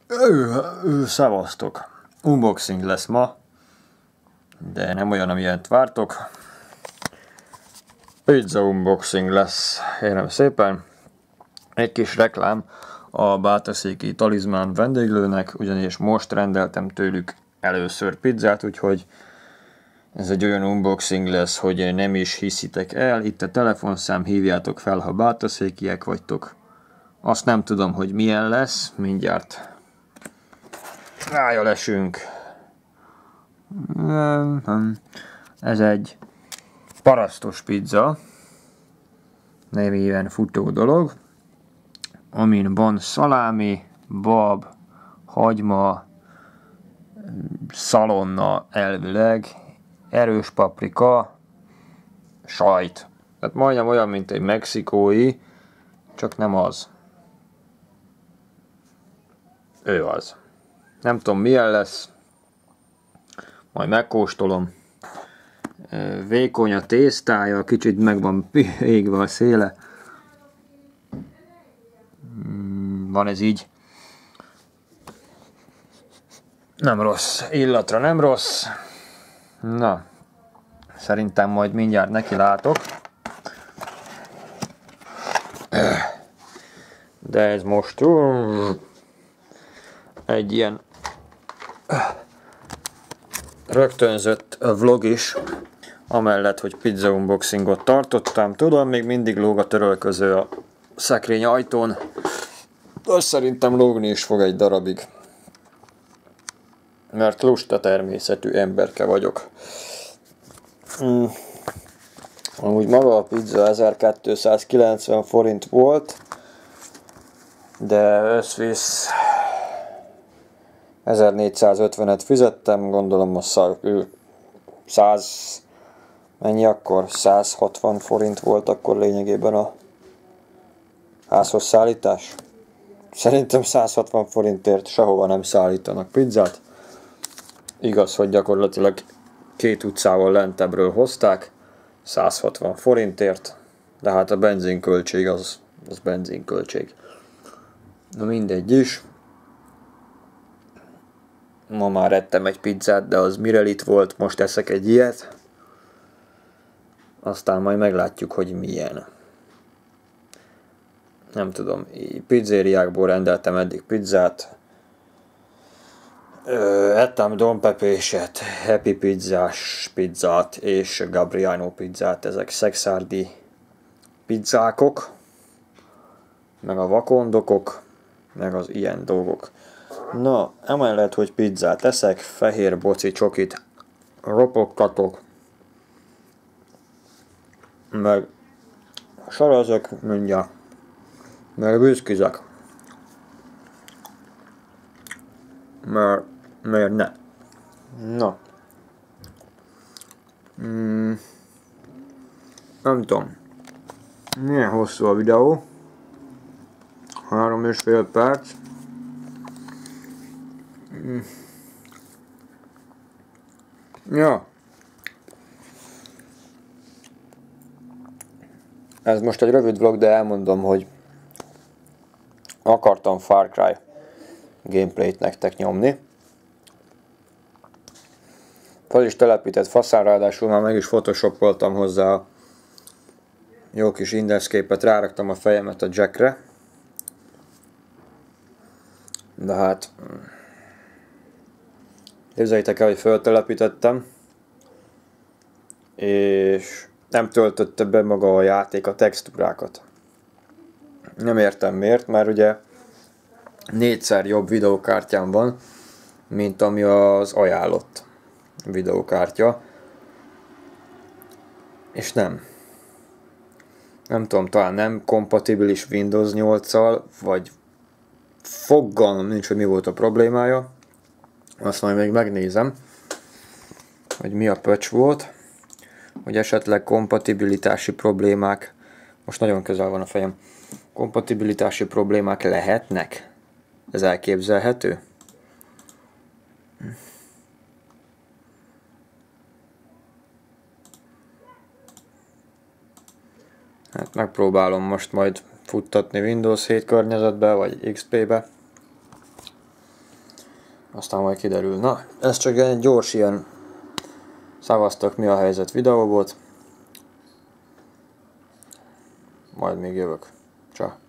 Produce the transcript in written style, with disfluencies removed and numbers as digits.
Szevasztok! Unboxing lesz ma, de nem olyan, amilyet vártok. Pizza unboxing lesz, kérem szépen. Egy kis reklám a bátaszéki talizmán vendéglőnek, ugyanis most rendeltem tőlük először pizzát, úgyhogy ez egy olyan unboxing lesz, hogy nem is hiszitek el. Itt a telefonszám, hívjátok fel, ha bátaszékiek vagytok. Azt nem tudom, hogy milyen lesz, mindjárt rájölesünk. Ez egy parasztos pizza, néven futó dolog, amin van szalámi, bab, hagyma, szalonna elvileg, erős paprika, sajt. Tehát majdnem olyan, mint egy mexikói, csak nem az. Ő az. Nem tudom, milyen lesz. Majd megkóstolom. Vékony a tésztája, kicsit meg van égve a széle. Van ez így. Nem rossz. Illatra nem rossz. Na. Szerintem majd mindjárt neki látok. De ez most egy ilyen rögtönzött vlog is, amellett, hogy pizza unboxingot tartottam. Tudom, még mindig lóg a törölköző a szekrény ajtón. Azt szerintem lógni is fog egy darabig. Mert lusta természetű emberke vagyok. Amúgy maga a pizza 1290 forint volt, de összvisz 1450-et fizettem, gondolom a 100, mennyi akkor? 160 forint volt akkor lényegében a házhoz szállítás. Szerintem 160 forintért sehova nem szállítanak pizzát. Igaz, hogy gyakorlatilag 2 utcával lentebbről hozták, 160 forintért, de hát a benzinköltség az benzinköltség. Na mindegy is. Ma már ettem egy pizzát, de az Mirelit volt, most eszek egy ilyet. Aztán majd meglátjuk, hogy milyen. Nem tudom, pizzériákból rendeltem eddig pizzát. Ettem Don Pepéset, Happy Pizzás pizzát és Gabriano pizzát, ezek szexárdi pizzákok, meg a vakondokok, meg az ilyen dolgok. Na, emellett, hogy pizzát eszek, fehér boci csokit ropogtatok, meg sarazok, mondja, meg büszkizek. Miért ne? Na. Nem tudom. Milyen hosszú a videó? 3,5 perc. Ja. Ez most egy rövid vlog, de elmondom, hogy akartam Far Cry gameplayt nektek nyomni. Fel is telepített faszán, ráadásul már meg is photoshopoltam hozzá a jó kis indexképet, ráraktam a fejemet a jackre. De hát képzeljétek el, hogy feltelepítettem, és nem töltötte be maga a játék a textúrákat. Nem értem miért, mert ugye 4-szer jobb videókártyám van, mint ami az ajánlott videókártya. És nem tudom, talán nem kompatibilis Windows 8-szal, vagy fogalmam nincs, hogy mi volt a problémája. Azt majd még megnézem, hogy mi a pöcs volt, hogy esetleg kompatibilitási problémák, most nagyon közel van a fejem, kompatibilitási problémák lehetnek? Ez elképzelhető? Hát megpróbálom most majd futtatni Windows 7 környezetbe, vagy XP-be. Aztán majd kiderül. Na, ez csak egy gyors ilyen szavaztak, mi a helyzet videó volt. Majd még jövök. Csá.